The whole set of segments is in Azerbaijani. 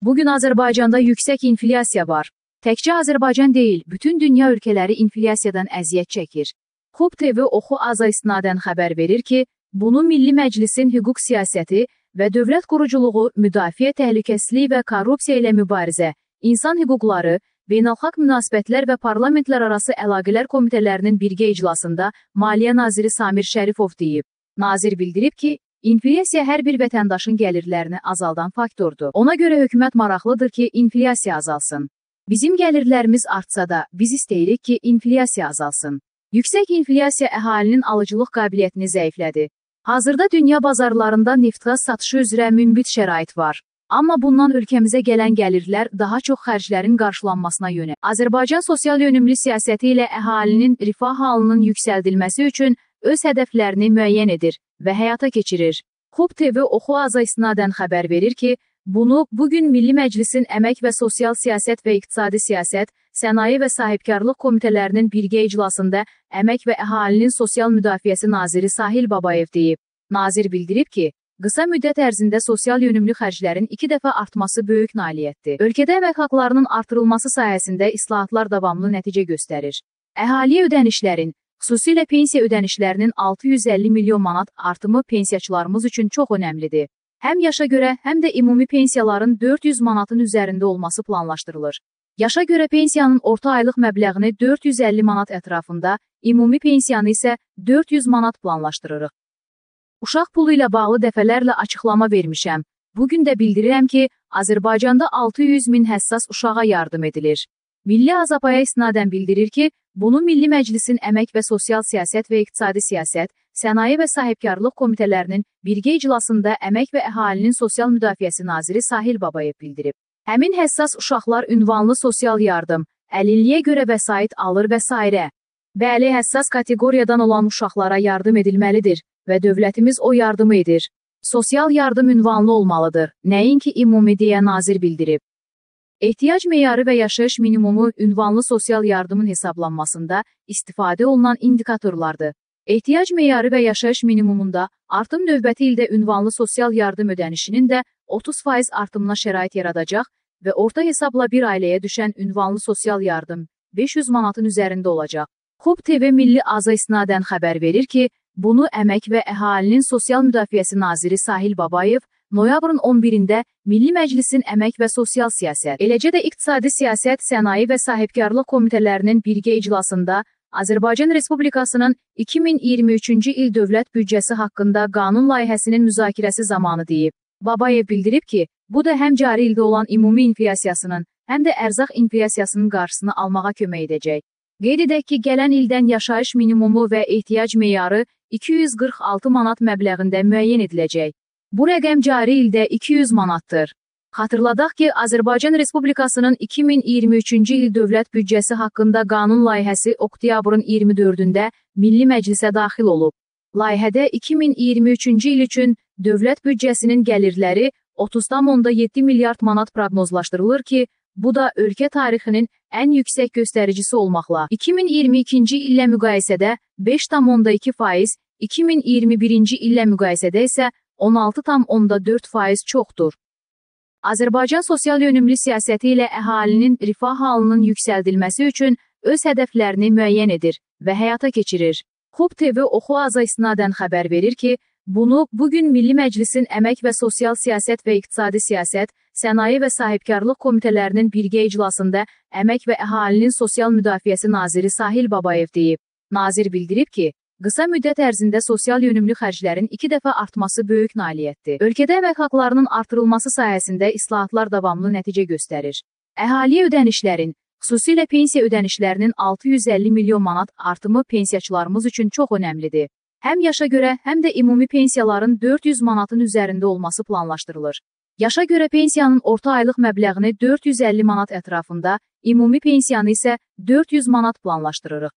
Bugün Azərbaycanda yüksək inflyasiya var. Təkcə Azərbaycan deyil, bütün dünya ölkələri inflyasiyadan əziyyət çəkir. Xub TV Oxu Aza istinadən xəbər verir ki, bunu Milli Məclisin hüquq siyasəti və dövlət quruculuğu, müdafiə təhlükəsizliyi və korrupsiya ilə mübarizə, insan hüquqları, beynəlxalq münasibətlər və parlamentlər arası əlaqələr komitələrinin birgə iclasında Maliyyə naziri Samir Şərifov deyib. Nazir bildirib ki, inflyasiya hər bir vətəndaşın gəlirlərini azaldan faktordur. Ona görə hökumət maraqlıdır ki, inflyasiya azalsın. Bizim gəlirlərimiz artsa da, biz istəyirik ki, inflyasiya azalsın. Yüksək inflyasiya əhalinin alıcılıq qabiliyyətini zəiflədi. Hazırda dünya bazarlarında neft-qaz satışı üzrə münbit şərait var. Amma bundan ölkəmizə gələn gəlirlər daha çox xərclərin qarşılanmasına yönəlir. Azərbaycan sosial yönümlü siyasəti ilə əhalinin rifah halının yüksəldilməsi üçün öz hədəflərini müəyyən edir və həyata keçirir. Xub TV Oxu Aza istinadən xəbər verir ki, bunu bugün Milli Məclisin Əmək və Sosial Siyasət və İqtisadi Siyasət, Sənaye və Sahibkarlıq Komitələrinin birgə iclasında Əmək və Əhalinin Sosial Müdafiəsi Naziri Sahil Babayev deyib. Nazir bildirib ki, qısa müddət ərzində sosial yönümlü xərclərin 2 dəfə artması böyük nailiyyətdir. Ölkədə əmək haqlarının artırılması sayəsində islahatlar davamlı nəticə göstərir. Əhaliyə ödənişlərin, xüsusilə pensiya ödənişlərinin 650 milyon manat artımı pensiyaçılarımız üçün çox önəmlidir. Həm yaşa görə, həm də ümumi pensiyaların 400 manatın üzərində olması planlaşdırılır. Yaşa görə pensiyanın orta aylıq məbləğini 450 manat ətrafında, ümumi pensiyanı isə 400 manat planlaşdırırıq. Uşaq pulu ilə bağlı dəfələrlə açıqlama vermişəm. Bugün də bildirirəm ki, Azərbaycanda 600 min həssas uşağa yardım edilir. Milli Azapaya istinadən bildirir ki, bunu Milli Məclisin Əmək və Sosial Siyasət və İqtisadi Siyasət, Sənaye və Sahibkarlıq Komitələrinin birgə iclasında Əmək və Əhalinin Sosial Müdafiəsi Naziri Sahil Babayev bildirib. Həmin həssas uşaqlar ünvanlı sosial yardım, əlilliyə görə vəsait alır və s. Bəli, həssas kateqoriyadan olan uşaqlara yardım edilməlidir və dövlətimiz o yardımı edir. Sosial yardım ünvanlı olmalıdır, nəinki ümumi deyə nazir bildirib. Ehtiyac meyarı və yaşayış minimumu ünvanlı sosial yardımın hesablanmasında istifadə olunan indikatorlardır. Ehtiyac meyarı və yaşayış minimumunda artım növbəti ildə ünvanlı sosial yardım ödənişinin də 30% artımına şərait yaradacaq və orta hesabla bir ailəyə düşən ünvanlı sosial yardım 500 manatın üzərində olacaq. Xub TV Milli Aza istinadən xəbər verir ki, bunu Əmək və Əhalinin Sosial Müdafiəsi Naziri Sahil Babayev noyabrın 11-də Milli Məclisin Əmək və Sosial Siyasət, eləcə də İqtisadi Siyasət, Sənaye və Sahibkarlıq Komitələrinin birgə iclasında Azərbaycan Respublikasının 2023-cü il dövlət büdcəsi haqqında qanun layihəsinin müzakirəsi zamanı deyib. Babayev bildirib ki, bu da həm cari ildə olan ümumi inflyasiyasının, həm də ərzaq inflyasiyasının qarşısını almağa kömək edəcək. Qeyd edək ki, gələn ildən yaşayış minimumu və ehtiyac meyarı 246 manat məbləğində müəyyən ediləcək. Bu rəqəm cari ildə 200 manatdır. Xatırladaq ki, Azərbaycan Respublikasının 2023-cü il dövlət büdcəsi haqqında qanun layihəsi oktyabrın 24-də Milli Məclisə daxil olub. Layihədə 2023-cü il üçün dövlət büdcəsinin gəlirləri 30,7 milyard manat proqnozlaşdırılır ki, bu da ölkə tarixinin ən yüksək göstəricisi olmaqla 2022-ci illə müqayisədə 5,2%, 2021-ci illə müqayisədə isə 16,4% çoxdur. Azərbaycan sosial yönümlü siyasəti ilə əhalinin rifah halının yüksəldilməsi üçün öz hədəflərini müəyyən edir və həyata keçirir. Xub TV Oxu Aza istinadən xəbər verir ki, bunu bugün Milli Məclisin Əmək və Sosial Siyasət və İqtisadi Siyasət, Sənaye və Sahibkarlıq Komitələrinin birgə iclasında Əmək və Əhalinin Sosial Müdafiəsi Naziri Sahil Babayev deyib. Nazir bildirib ki, qısa müddət ərzində sosial yönümlü xərclərin 2 dəfə artması böyük nailiyyətdir. Ölkədə əmək haqlarının artırılması sayəsində islahatlar davamlı nəticə göstərir. Əhaliyə ödənişlərin, xüsusilə pensiya ödənişlərinin 650 milyon manat artımı pensiyaçılarımız üçün çox önəmlidir. Həm yaşa görə, həm də ümumi pensiyaların 400 manatın üzərində olması planlaşdırılır. Yaşa görə pensiyanın orta aylıq məbləğini 450 manat ətrafında, ümumi pensiyanı isə 400 manat planlaşdırırıq.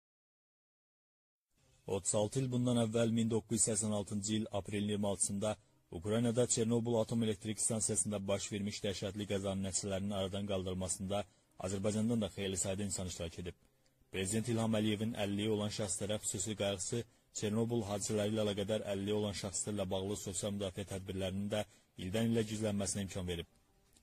36 il bundan əvvəl 1986-cı il aprelin 26-sında Ukraynada Çernobıl Atom Elektrik Stansiyasında baş vermiş dəhşətli qəzanın nəticələrinin aradan qaldırılmasında Azərbaycandan da xeyli sayda insan iştirak edib. Prezident İlham Əliyevin 50-yə olan şəxslərə xüsusi qayğısı Çernobıl hadisələri ilə əlaqədar 50-yə olan şəxslərlə bağlı sosial müdafiə tədbirlərinin də ildən ilə gizlənməsinə imkan verib.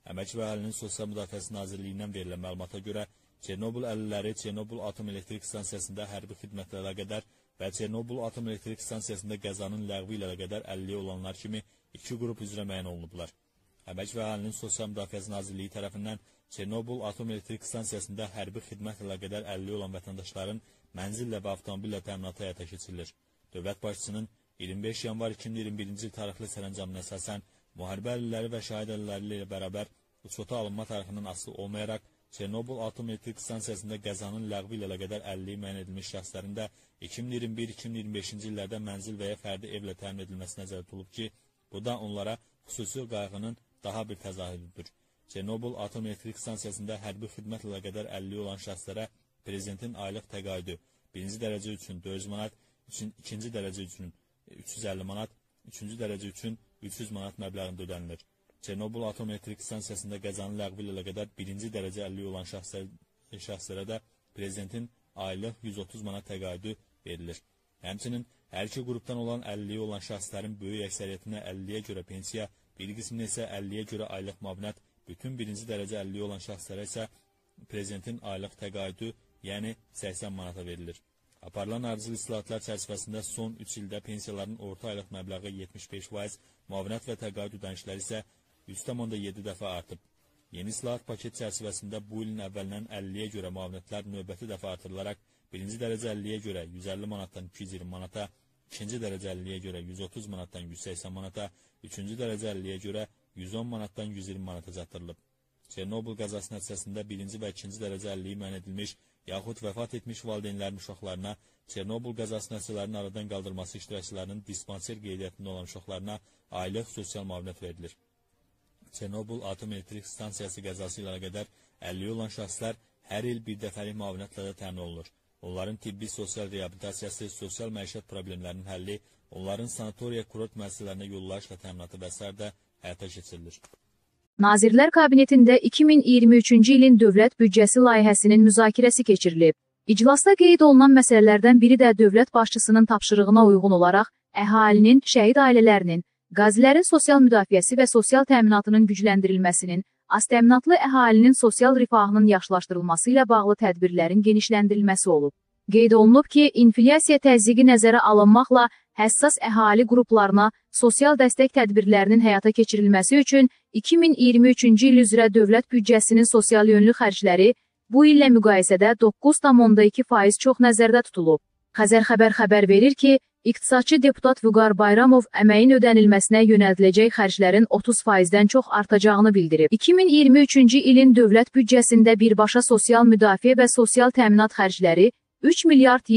Əmək və Əhalinin Sosial Müdafiəsi Nazirliyindən verilən məlumata görə, Çernobıl əhaliləri Çernobıl Atom Elektrik Stansiyasında hərbi xidmətlə əlaqədar və Çernobıl Atom Elektrik Stansiyasında qəzanın ləğvi ilə əlaqədar 50 olanlar kimi iki qrup üzrə müəyyən olunublar. Əmək və Əhalinin Sosial Müdafiəsi Nazirliyi tərəfindən Çernobıl Atom Elektrik Stansiyasında hərbi xidmətlə əlaqədar 50 olan vətəndaşların mənzillə və avtomobillə təminatı həyata keçirilir. Dövlət başçısının 25 yanvar 2021-ci il tarixli sərəncamına əsasən müharibə əlilləri və şəhid əlilləri ilə bərabər uçota alınma tarixindən asılı olmayaraq Çernobıl Atom Elektrik Stansiyasında qəzanın ləğvi ilə əlaqədar 50 müəyyən edilmiş şəxslərin də 2021-2025-ci illərdə mənzil və ya fərdi evlə təmin edilməsi nəzərdə tutulub ki, bu da onlara xüsusi qayğının daha bir təzahürüdür. Çernobıl Atom Elektrik Stansiyasında hərbi xidmətlə əlaqədar 50 olan şəxslərə Prezidentin aylıq təqaüdü 1-ci dərəcə üçün 400 manat, 2-ci dərəcə üçün 350 manat, 3-cü dərəcə üçün 300 manat məbləğində ödənilir. Çernobıl Atom Elektrik Stansiyasında qəzanın ləğvi ilə əlaqədar 1-ci dərəcə 50 olan şəxslərə də Prezidentin aylıq 130 manat təqaüdü verilir. Həmçinin hər iki qrupdan olan 50 olan şəxslərin böyük əksəriyyətinə 50-yə görə pensiya, bir qisminə isə 50-yə görə aylıq müavinət, bütün 1-ci dərəcə 50 olan şəxslərə isə Prezidentin aylıq təqaüdü, yəni 80 manata verilir. Aparılan ardıcıl islahatlar çərçivəsində son 3 ildə pensiyaların orta aylıq məbləği 75%, müavinət və təqaüd ödənişləri isə 100,7 dəfə artıb. Yeni islahat paket çərçivəsində bu ilin əvvəlindən 50-yə görə müavinətlər növbəti dəfə artırılaraq 1-ci dərəcə 50-yə görə 150 manatdan 220 manata, 2-ci dərəcə 50-yə görə 130 manatdan 180 manata, 3-cü dərəcə 50-yə görə 110 manatdan 120 manata çatdırılıb. Çernobıl qəzası nəticəsində 1-ci və 2-ci dərəcə 50-yi müəyyən edilmiş, yaxud vəfat etmiş valideynlərin uşaqlarına, Çernobıl qəzası nəticələrinin aradan qaldırılması iştirakçılarının dispanser qeydiyyatında olan uşaqlarına aylıq sosial müavinət verilir. Çernobıl Atom Elektrik Stansiyası qəzası ilə əlaqədar 50 olan şəxslər hər il bir dəfəlik müavinətlə də təmin olunur. Onların tibbi sosial reabilitasiyası, sosial məişət problemlərinin həlli, onların sanatoriya kurort müəssisələrinə yollayışla təminatı və s. də həyata keçirilir. Nazirlər Kabinetində 2023-cü ilin dövlət büdcəsi layihəsinin müzakirəsi keçirilib. İclasda qeyd olunan məsələlərdən biri də dövlət başçısının tapşırığına uyğun olaraq əhalinin, şəhid ailələrinin, qazilərin sosial müdafiəsi və sosial təminatının gücləndirilməsinin, aztəminatlı əhalinin sosial rifahının yaxşılaşdırılması ilə bağlı tədbirlərin genişləndirilməsi olub. Qeyd olunub ki, inflyasiya təzyiqi nəzərə alınmaqla həssas əhali qruplarına sosial dəstək tədbirlərinin həyata keçirilməsi üçün 2023-cü il üzrə dövlət büdcəsinin sosial yönlü xərcləri bu illə müqayisədə 9,2% çox nəzərdə tutulub. Xəzər xəbər verir ki, iqtisadçı deputat Vüqar Bayramov əməyin ödənilməsinə yönəldiləcək xərclərin 30%-dən çox artacağını bildirib. 2023-cü ilin dövlət büdcəsində birbaşa sosial müdafiə və sosial təminat xərcləri 3 milyard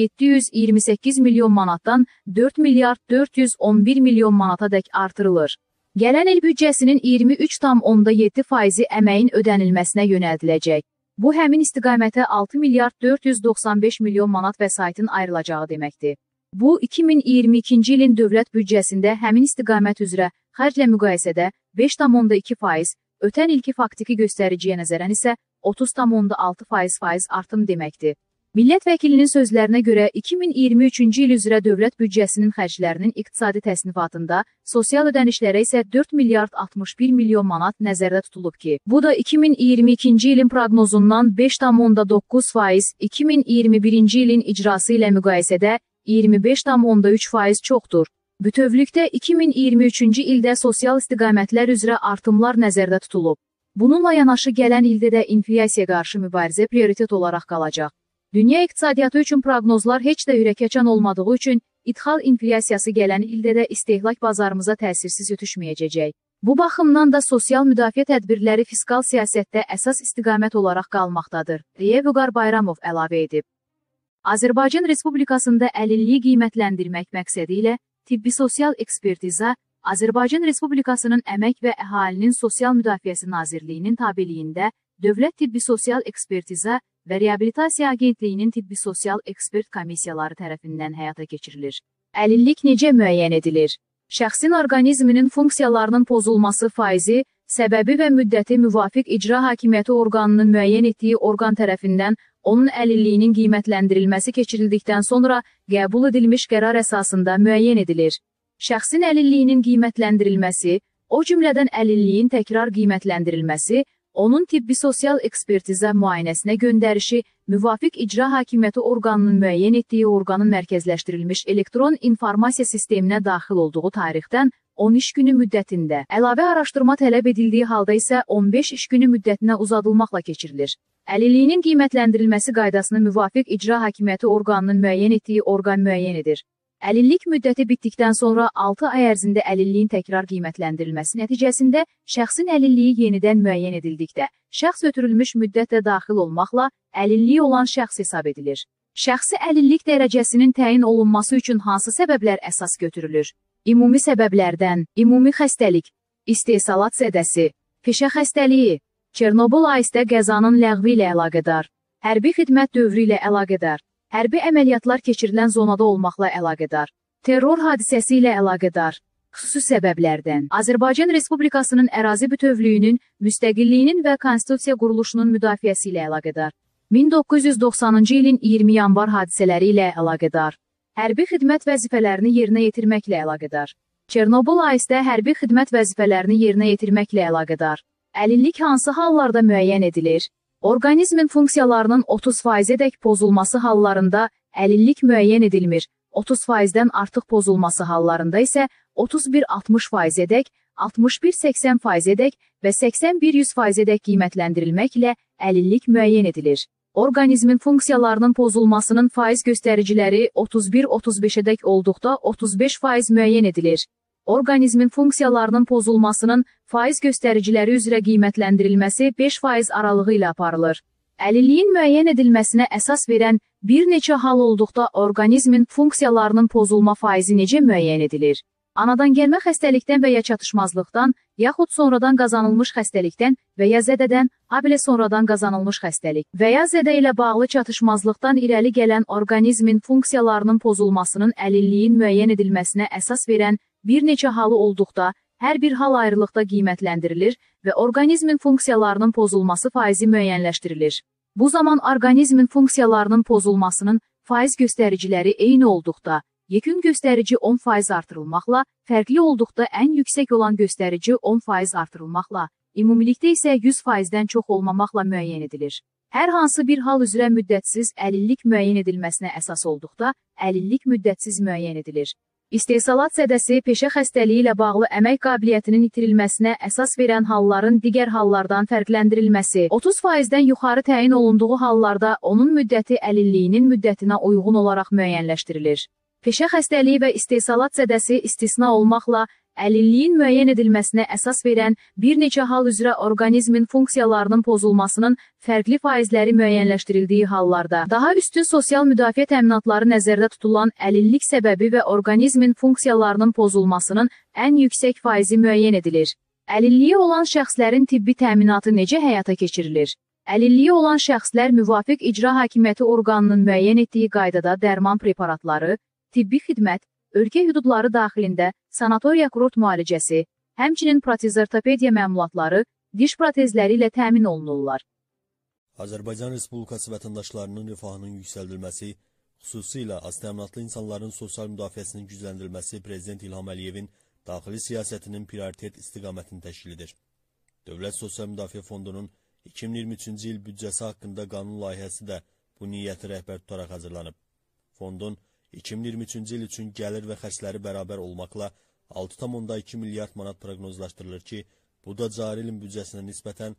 728 milyon manatdan 4 milyard 411 milyon manata dək artırılır. Gələn il büdcəsinin 23,7%-i əməyin ödənilməsinə yönəldiləcək. Bu, həmin istiqamətə 6 milyard 495 milyon manat vəsaitin ayrılacağı deməkdir. Bu, 2022-ci ilin dövlət büdcəsində həmin istiqamət üzrə xərclə müqayisədə 5,2%, ötən ilki faktiki göstəriciyə nəzərən isə 30,6% artım deməkdir. Millət vəkilinin sözlərinə görə 2023-cü il üzrə dövlət büdcəsinin xərclərinin iqtisadi təsnifatında sosial ödənişlərə isə 4 milyard 61 milyon manat nəzərdə tutulub ki, bu da 2022-ci ilin proqnozundan 5,9%, 2021-ci ilin icrası ilə müqayisədə 25,3% çoxdur. Bütövlükdə 2023-cü ildə sosial istiqamətlər üzrə artımlar nəzərdə tutulub. Bununla yanaşı gələn ildə də inflyasiya qarşı mübarizə prioritet olaraq qalacaq. Dünya iqtisadiyyatı üçün proqnozlar heç də ürəkaçan olmadığı üçün ithal inflyasiyası gələn ildə də istehlak bazarımıza təsirsiz ötüşməyəcək. Bu baxımdan da sosial müdafiə tədbirləri fiskal siyasətdə əsas istiqamət olaraq qalmaqdadır, deyə Vüqar Bayramov əlavə edib. Azərbaycan Respublikasında əlilliyi qiymətləndirmək məqsədi ilə tibbi sosial ekspertiza Azərbaycan Respublikasının Əmək və Əhalinin Sosial Müdafiəsi Nazirliyinin tabeliyində Dövlət Tibbi Sosial Ekspertiza və Reabilitasiya Agentliyinin Tibbi Sosial Ekspert Komissiyaları tərəfindən həyata keçirilir. Əlillik necə müəyyən edilir? Şəxsin orqanizminin funksiyalarının pozulması faizi, səbəbi və müddəti müvafiq icra hakimiyyəti orqanının müəyyən etdiyi orqan tərəfindən onun əlilliyinin qiymətləndirilməsi keçirildikdən sonra qəbul edilmiş qərar əsasında müəyyən edilir. Şəxsin əlilliyinin qiymətləndirilməsi, O cümlədən əlilliyin təkrar qiymətləndirilməsi, onun tibbi sosial ekspertizə müayinəsinə göndərişi, müvafiq icra hakimiyyəti orqanının müəyyən etdiyi orqanın mərkəzləşdirilmiş elektron informasiya sisteminə daxil olduğu tarixdən 10 iş günü müddətində, əlavə araşdırma tələb edildiyi halda isə 15 iş günü müddətinə uzadılmaqla keçirilir. Əlilliyinin qiymətləndirilməsi qaydasını müvafiq icra hakimiyyəti orqanının müəyyən etdiyi orqan müəyyən edir. Əlillik müddəti bitdikdən sonra 6 ay ərzində əlilliyin təkrar qiymətləndirilməsi nəticəsində şəxsin əlilliyi yenidən müəyyən edildikdə, şəxs ötürülmüş müddətlə daxil olmaqla əlilliyi olan şəxs hesab edilir. Şəxsi əlillik dərəcəsinin təyin olunması üçün hansı səbəblər əsas götürülür? Ümumi səbəblərdən, ümumi xəstəlik, istehsalat zədəsi, peşə xəstəliyi, Çernobıl AES-də qəzanın ləğvi ilə əlaqədar, hərbi xidmət dövrü ilə əlaqədar, hərbi əməliyyatlar keçirilən zonada olmaqla əlaqədar, terror hadisəsi ilə əlaqədar, xüsusi səbəblərdən, Azərbaycan Respublikasının ərazi bütövlüyünün, müstəqilliyinin və konstitusiya quruluşunun müdafiəsi ilə əlaqədar, 1990-cı ilin 20 yanvar hadisələri ilə əlaqədar, hərbi xidmət vəzifələrini yerinə yetirməklə əlaqədar, Çernobıl AES-də hərbi xidmət vəzifələrini yerinə yetirməklə əlaqədar, əlillik hansı hallarda müəyyən edilir? Orqanizmin funksiyalarının 30%-ədək pozulması hallarında əlillik müəyyən edilmir. 30%-dən artıq pozulması hallarında isə 31-60%-ədək, 61-80%-ədək və 81-100%-ədək qiymətləndirilməklə əlillik müəyyən edilir. Orqanizmin funksiyalarının pozulmasının faiz göstəriciləri 31-35-ədək olduqda 35% müəyyən edilir. Orqanizmin funksiyalarının pozulmasının faiz göstəriciləri üzrə qiymətləndirilməsi 5% aralığı ilə aparılır. Əlilliyin müəyyən edilməsinə əsas verən bir neçə hal olduqda orqanizmin funksiyalarının pozulma faizi necə müəyyən edilir? Anadan gəlmə xəstəlikdən və ya çatışmazlıqdan, yaxud sonradan qazanılmış xəstəlikdən və ya zədədən, habelə sonradan qazanılmış xəstəlik və ya zədə ilə bağlı çatışmazlıqdan irəli gələn orqanizmin funksiyalarının pozulmasının əlilliyin müəyyən edilməsinə əsas verən bir neçə halı olduqda, hər bir hal ayrılıqda qiymətləndirilir və orqanizmin funksiyalarının pozulması faizi müəyyənləşdirilir. Bu zaman orqanizmin funksiyalarının pozulmasının faiz göstəriciləri eyni olduqda, yekun göstərici 10% artırılmaqla, fərqli olduqda ən yüksək olan göstərici 10% artırılmaqla, ümumilikdə isə 100%-dən çox olmamaqla müəyyən edilir. Hər hansı bir hal üzrə müddətsiz əlillik müəyyən edilməsinə əsas olduqda, əlillik müddətsiz müəyyən edilir. İstehsalat zədəsi peşə xəstəliyi ilə bağlı əmək qabiliyyətinin itirilməsinə əsas verən halların digər hallardan fərqləndirilməsi, 30%-dən yuxarı təyin olunduğu hallarda onun müddəti əlilliyinin müddətinə uyğun olaraq müəyyənləşdirilir. Peşə xəstəliyi və istehsalat zədəsi istisna olmaqla, əlilliyin müəyyən edilməsinə əsas verən bir neçə hal üzrə orqanizmin funksiyalarının pozulmasının fərqli faizləri müəyyənləşdirildiyi hallarda, daha üstün sosial müdafiə təminatları nəzərdə tutulan əlillik səbəbi və orqanizmin funksiyalarının pozulmasının ən yüksək faizi müəyyən edilir. Əlilliyi olan şəxslərin tibbi təminatı necə həyata keçirilir? Əlilliyi olan şəxslər müvafiq icra hakimiyyəti orqanının müəyyən etdiyi qaydada dərman preparatları, tibbi xidmət, ölkə hüdudları daxilində sanatoriya kurort müalicəsi, həmçinin protez-ortopediya məmulatları, diş protezləri ilə təmin olunurlar. Azərbaycan Respublikası vətəndaşlarının rifahının yüksəldilməsi, xüsusilə az təminatlı insanların sosial müdafiəsinin gücləndirilməsi Prezident İlham Əliyevin daxili siyasətinin prioritet istiqamətini təşkil edir. Dövlət Sosial Müdafiə Fondunun 2023-cü il büdcəsi haqqında qanun layihəsi də bu niyyəti rəhbər tutaraq hazırlanıb. Fondun 2023-cü il üçün gəlir və xərcləri bərabər olmaqla 6,2 milyard manat proqnozlaşdırılır ki, bu da cari ilin büdcəsinə nisbətən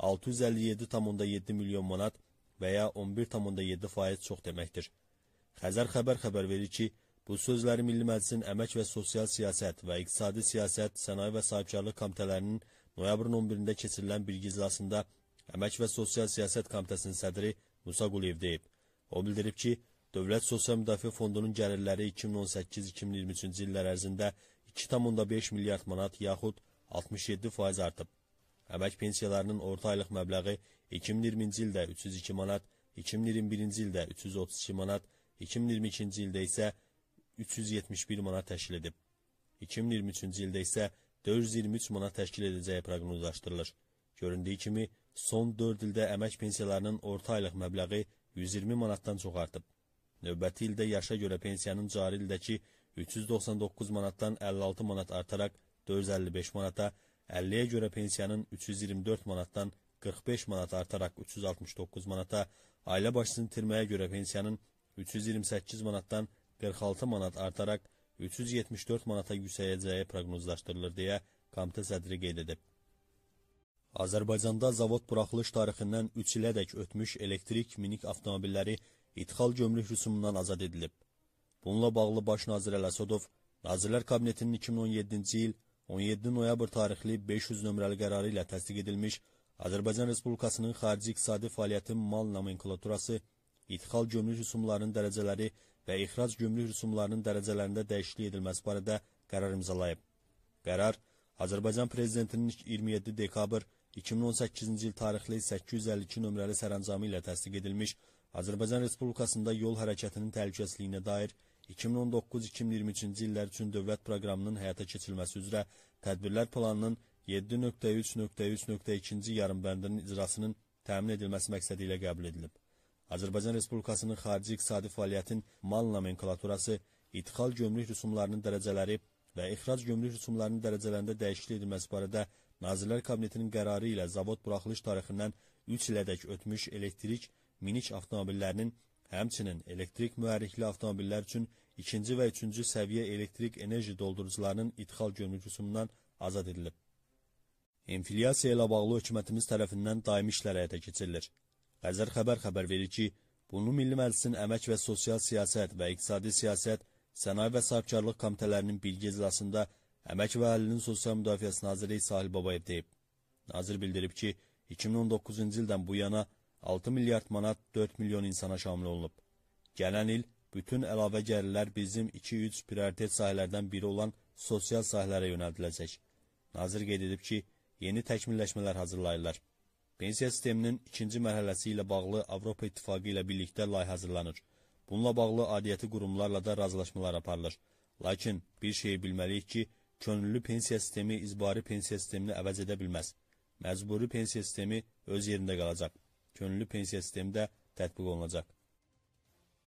657,7 milyon manat və ya 11,7% çox deməkdir. Xəzər xəbər verir ki, bu sözləri Milli Məclisin Əmək və Sosial Siyasət və İqtisadi Siyasət, Sənaye və Sahibkarlıq Komitələrinin noyabrın 11-də keçirilən bir iclasında Əmək və Sosial Siyasət Komitəsinin sədri Musa Quliyev deyib. O bildirib ki, Dövlət Sosial Müdafiə Fondunun gəlirləri 2018-2023-cü illər ərzində 2,5 milyard manat yaxud 67% artıb. Əmək pensiyalarının orta aylıq məbləği 2020-ci ildə 302 manat, 2021-ci ildə 332 manat, 2022-ci ildə isə 371 manat təşkil edib. 2023-cü ildə isə 423 manat təşkil edəcəyi proqnozlaşdırılır. Göründüyü kimi, son 4 ildə əmək pensiyalarının orta aylıq məbləği 120 manatdan çox artıb. Növbəti ildə yaşa görə pensiyanın cari ildəki 399 manatdan 56 manat artaraq 455 manata, 50-yə görə pensiyanın 324 manatdan 45 manat artaraq 369 manata, ailə başçısını itirməyə görə pensiyanın 328 manatdan 46 manat artaraq 374 manata yüksələcəyi proqnozlaşdırılır deyə komitə sədri qeyd edib. Azərbaycanda zavod buraxılış tarixindən 3 ilədək ötmüş elektrik minik avtomobilləri ithal gömrük rüsumundan azad edilib. Bununla bağlı Baş nazir Əsədov, Nazirlər Kabinetinin 2017-ci il 17 noyabr tarixli 500 nömrəli qərarı ilə təsdiq edilmiş Azərbaycan Respublikasının xarici iqtisadi fəaliyyətin mal nomenklaturası, ithal gömrük rüsumlarının dərəcələri və ixrac gömrük rüsumlarının dərəcələrində dəyişiklik edilməsi barədə qərar imzalayıb. Qərar Azərbaycan Prezidentinin 27 dekabr 2018-ci il tarixli 852 nömrəli sərəncamı ilə təsdiq edilmiş Azərbaycan Respublikasında yol hərəkətinin təhlükəsizliyinə dair 2019-2023-cü illər üçün dövlət proqramının həyata keçirilməsi üzrə tədbirlər planının 7.3.3.2-ci yarımbəndinin icrasının təmin edilməsi məqsədi ilə qəbul edilib. Azərbaycan Respublikasının xarici iqtisadi fəaliyyətin mal nomenklaturası, ithal gömrük rüsumlarının dərəcələri və ixrac gömrük rüsumlarının dərəcələrində dəyişiklik edilməsi barədə Nazirlər Kabinetinin qərarı ilə zavod buraxılış tarixindən 3 ilədək ötmüş elektrik minik avtomobillərinin, həmçinin elektrik mühərrikli avtomobillər üçün 2-ci və 3-cü səviyyə elektrik enerji doldurucularının ithal gömrük rüsumundan azad edilib. İnflyasiya ilə bağlı hökumətimiz tərəfindən daimi işlər həyata keçirilir. Xəzər xəbər verir ki, bunu Milli Məclisin Əmək və Sosial Siyasət və İqtisadi Siyasət, Sənaye və Sahibkarlıq Komitələrinin bilgi iclasında Əmək və Əhalinin Sosial Müdafiəsi Naziri Sahil Babayev deyib. Nazir bildirib ki, 2019-cu ildən bu yana 6 milyard manat 4 milyon insana şamil olunub. Gələn il bütün əlavə gəlirlər bizim 2-3 prioritet sahələrdən biri olan sosial sahələrə yönəldiləcək. Nazir qeyd edib ki, yeni təkmilləşmələr hazırlayırlar. Pensiya sisteminin ikinci mərhələsi ilə bağlı Avropa İttifaqı ilə birlikdə layihə hazırlanır. Bununla bağlı aidiyyəti qurumlarla da razılaşmalar aparılır. Lakin bir şeyi bilməliyik ki, könüllü pensiya sistemi icbari pensiya sistemini əvəz edə bilməz. Məcburi pensiya sistemi öz yerində qalacaq. Könüllü pensiya sistemi də tətbiq olunacaq.